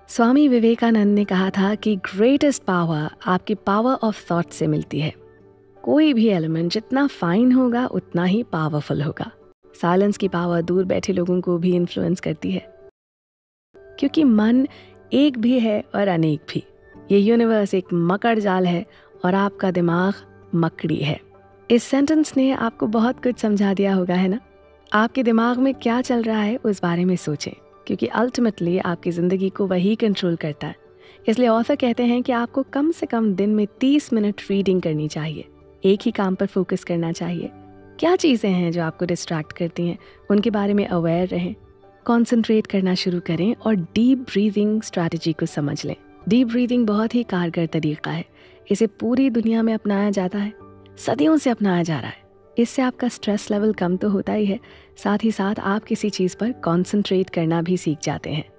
स्वामी विवेकानंद ने कहा था कि ग्रेटेस्ट पावर आपकी पावर ऑफ थॉट से मिलती है। कोई भी एलिमेंट जितना फाइन होगा उतना ही पावरफुल होगा। साइलेंस की पावर दूर बैठे लोगों को भी इन्फ्लुएंस करती है, क्योंकि मन एक भी है और अनेक भी। ये यूनिवर्स एक मकड़ जाल है और आपका दिमाग मकड़ी है। इस सेंटेंस ने आपको बहुत कुछ समझा दिया होगा, है ना? आपके दिमाग में क्या चल रहा है उस बारे में सोचें, क्योंकि अल्टीमेटली आपकी ज़िंदगी को वही कंट्रोल करता है। इसलिए ऑथर कहते हैं कि आपको कम से कम दिन में 30 मिनट रीडिंग करनी चाहिए। एक ही काम पर फोकस करना चाहिए। क्या चीज़ें हैं जो आपको डिस्ट्रैक्ट करती हैं, उनके बारे में अवेयर रहें, कॉन्सेंट्रेट करना शुरू करें और डीप ब्रीदिंग स्ट्रैटेजी को समझ लें। डीप ब्रीदिंग बहुत ही कारगर तरीका है। इसे पूरी दुनिया में अपनाया जाता है, सदियों से अपनाया जा रहा है। इससे आपका स्ट्रेस लेवल कम तो होता ही है, साथ ही साथ आप किसी चीज़ पर कॉन्सेंट्रेट करना भी सीख जाते हैं।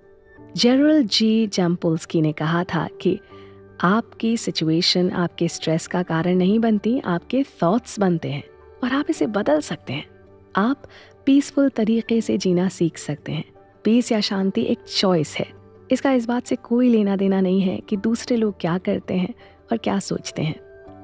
जेरल्ड जी जम्पोल्स्की ने कहा था कि आपकी सिचुएशन आपके स्ट्रेस का कारण नहीं बनती, आपके थॉट्स बनते हैं और आप इसे बदल सकते हैं। आप पीसफुल तरीके से जीना सीख सकते हैं। पीस या शांति एक चॉइस है। इसका इस बात से कोई लेना देना नहीं है कि दूसरे लोग क्या करते हैं और क्या सोचते हैं।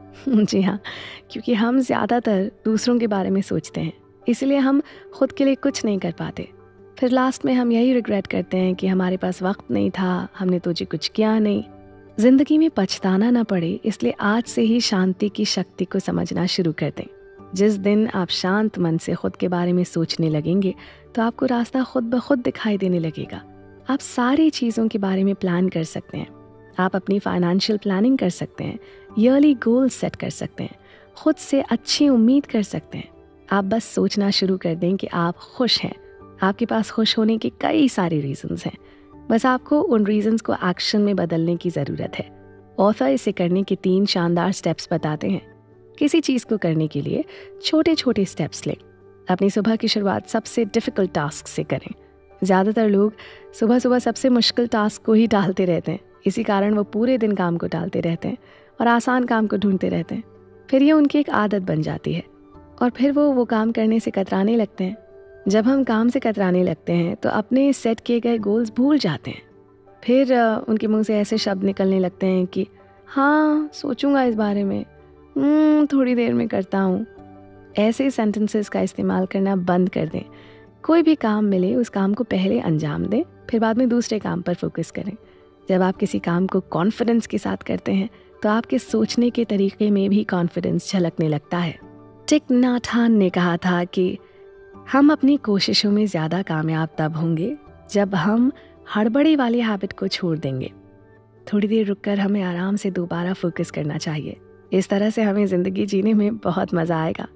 जी हाँ, क्योंकि हम ज़्यादातर दूसरों के बारे में सोचते हैं, इसलिए हम खुद के लिए कुछ नहीं कर पाते। फिर लास्ट में हम यही रिग्रेट करते हैं कि हमारे पास वक्त नहीं था, हमने तुझे कुछ किया नहीं। जिंदगी में पछताना ना पड़े, इसलिए आज से ही शांति की शक्ति को समझना शुरू कर दें। जिस दिन आप शांत मन से खुद के बारे में सोचने लगेंगे तो आपको रास्ता खुद ब खुद दिखाई देने लगेगा। आप सारी चीज़ों के बारे में प्लान कर सकते हैं। आप अपनी फाइनेंशियल प्लानिंग कर सकते हैं, ईयरली गोल सेट कर सकते हैं, खुद से अच्छी उम्मीद कर सकते हैं। आप बस सोचना शुरू कर दें कि आप खुश हैं। आपके पास खुश होने के कई सारे रीजंस हैं, बस आपको उन रीजंस को एक्शन में बदलने की ज़रूरत है। ऑथर इसे करने के 3 शानदार स्टेप्स बताते हैं। किसी चीज़ को करने के लिए छोटे छोटे स्टेप्स लें। अपनी सुबह की शुरुआत सबसे डिफ़िकल्ट टास्क से करें। ज़्यादातर लोग सुबह सुबह सबसे मुश्किल टास्क को ही टालते रहते हैं। इसी कारण वो पूरे दिन काम को टालते रहते हैं और आसान काम को ढूंढते रहते हैं। फिर ये उनकी एक आदत बन जाती है और फिर वो काम करने से कतराने लगते हैं। जब हम काम से कतराने लगते हैं तो अपने सेट किए गए गोल्स भूल जाते हैं। फिर उनके मुंह से ऐसे शब्द निकलने लगते हैं कि हाँ, सोचूंगा इस बारे में, थोड़ी देर में करता हूँ। ऐसे सेंटेंसेस का इस्तेमाल करना बंद कर दें। कोई भी काम मिले उस काम को पहले अंजाम दें, फिर बाद में दूसरे काम पर फोकस करें। जब आप किसी काम को कॉन्फिडेंस के साथ करते हैं तो आपके सोचने के तरीके में भी कॉन्फिडेंस झलकने लगता है। थिक नाथ हैन ने कहा था कि हम अपनी कोशिशों में ज़्यादा कामयाब तब होंगे जब हम हड़बड़ी वाली हैबिट को छोड़ देंगे। थोड़ी देर रुककर हमें आराम से दोबारा फोकस करना चाहिए। इस तरह से हमें ज़िंदगी जीने में बहुत मज़ा आएगा।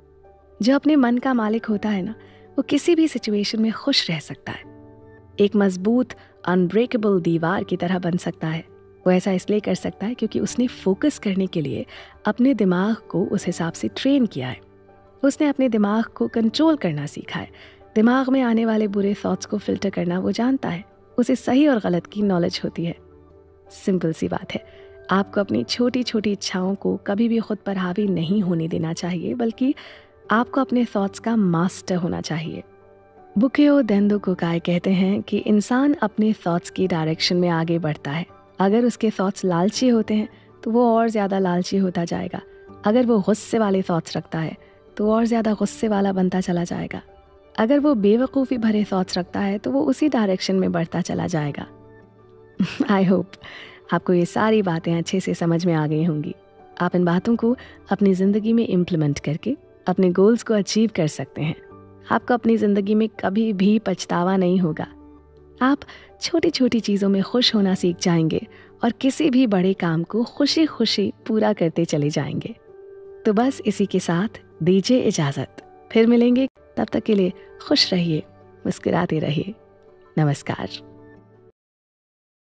जो अपने मन का मालिक होता है ना, वो किसी भी सिचुएशन में खुश रह सकता है। एक मजबूत अनब्रेकेबल दीवार की तरह बन सकता है। वो ऐसा इसलिए कर सकता है क्योंकि उसने फोकस करने के लिए अपने दिमाग को उस हिसाब से ट्रेन किया है। उसने अपने दिमाग को कंट्रोल करना सीखा है। दिमाग में आने वाले बुरे थॉट्स को फिल्टर करना वो जानता है। उसे सही और गलत की नॉलेज होती है। सिंपल सी बात है, आपको अपनी छोटी छोटी इच्छाओं को कभी भी खुद पर हावी नहीं होने देना चाहिए, बल्कि आपको अपने थॉट्स का मास्टर होना चाहिए। बुकेओ देंदो कोकाई कहते हैं कि इंसान अपने थॉट्स की डायरेक्शन में आगे बढ़ता है। अगर उसके थॉट्स लालची होते हैं तो वो और ज़्यादा लालची होता जाएगा। अगर वो गुस्से वाले थॉट्स रखता है तो और ज़्यादा गुस्से वाला बनता चला जाएगा। अगर वो बेवकूफ़ी भरे थॉट्स रखता है तो वो उसी डायरेक्शन में बढ़ता चला जाएगा। आई होप आपको ये सारी बातें अच्छे से समझ में आ गई होंगी। आप इन बातों को अपनी ज़िंदगी में इम्प्लीमेंट करके अपने गोल्स को अचीव कर सकते हैं। आपको अपनी ज़िंदगी में कभी भी पछतावा नहीं होगा। आप छोटी छोटी चीज़ों में खुश होना सीख जाएंगे और किसी भी बड़े काम को खुशी खुशी पूरा करते चले जाएंगे। तो बस इसी के साथ दीजिए इजाज़त। फिर मिलेंगे, तब तक के लिए खुश रहिए, मुस्कुराते रहिए। नमस्कार।